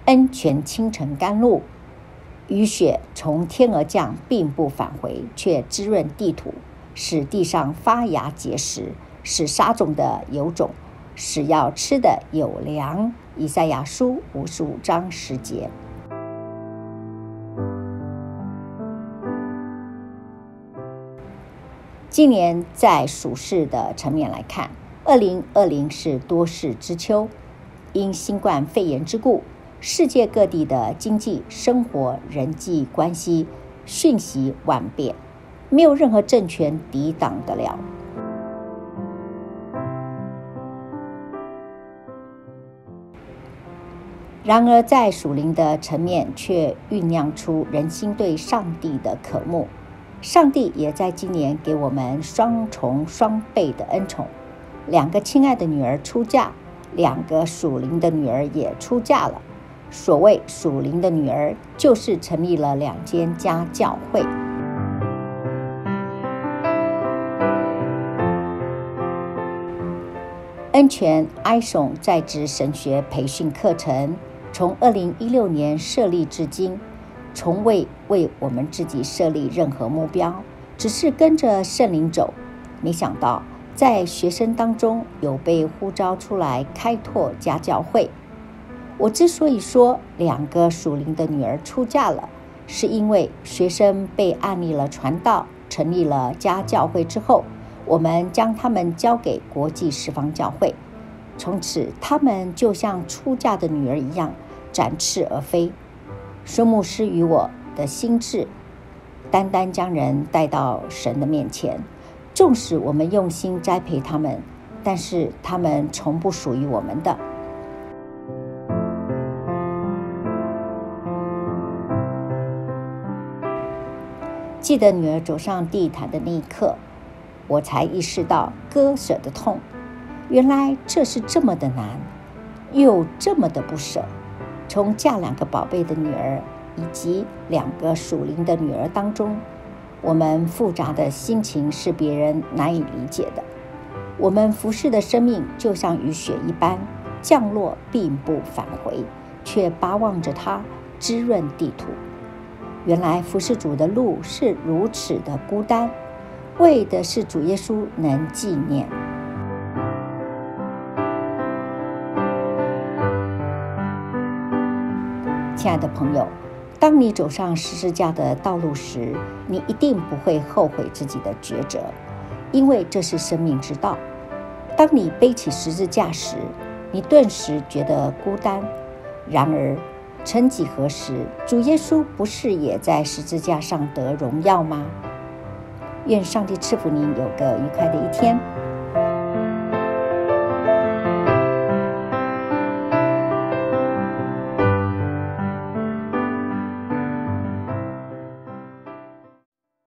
恩泉清晨甘露，雨雪从天而降，并不返回，却滋润地土，使地上发芽结实，使撒种的有种，使要吃的有粮。以赛亚书55章10节。今年在属世的层面来看，2020是多事之秋，因新冠肺炎之故，世界各地的经济、生活、人际关系瞬息万变，没有任何政权抵挡得了。然而在属灵的层面却酝酿出人心对上帝的渴慕，上帝也在今年给我们双重双倍的恩宠，2个亲爱的女儿出嫁，2个属灵的女儿也出嫁了。所谓属灵的女儿，就是成立了2间家教会。恩泉哀颂在职神学培训课程从2016年设立至今，从未为我们自己设立任何目标，只是跟着圣灵走。没想到在学生当中有被呼召出来开拓家教会。我之所以说2个属灵的女儿出嫁了，是因为学生被按立了传道，成立了家教会之后，我们将他们交给国际释放教会，从此他们就像出嫁的女儿一样展翅而飞。孙牧师与我的心志，单单将人带到神的面前，纵使我们用心栽培他们，但是他们从不属于我们的。记得女儿走上地毯的那一刻，我才意识到割舍的痛，原来这是这么的难，又这么的不舍。从嫁2个宝贝的女儿以及2个属灵的女儿当中，我们复杂的心情是别人难以理解的。我们服侍的生命就像雨雪一般，降落并不返回，却巴望着它滋润地土。原来服侍主的路是如此的孤单，为的是主耶稣能纪念。亲爱的朋友，当你走上十字架的道路时，你一定不会后悔自己的抉择，因为这是生命之道。当你背起十字架时，你顿时觉得孤单。然而曾几何时，主耶稣不是也在十字架上得荣耀吗？愿上帝赐福您有个愉快的一天。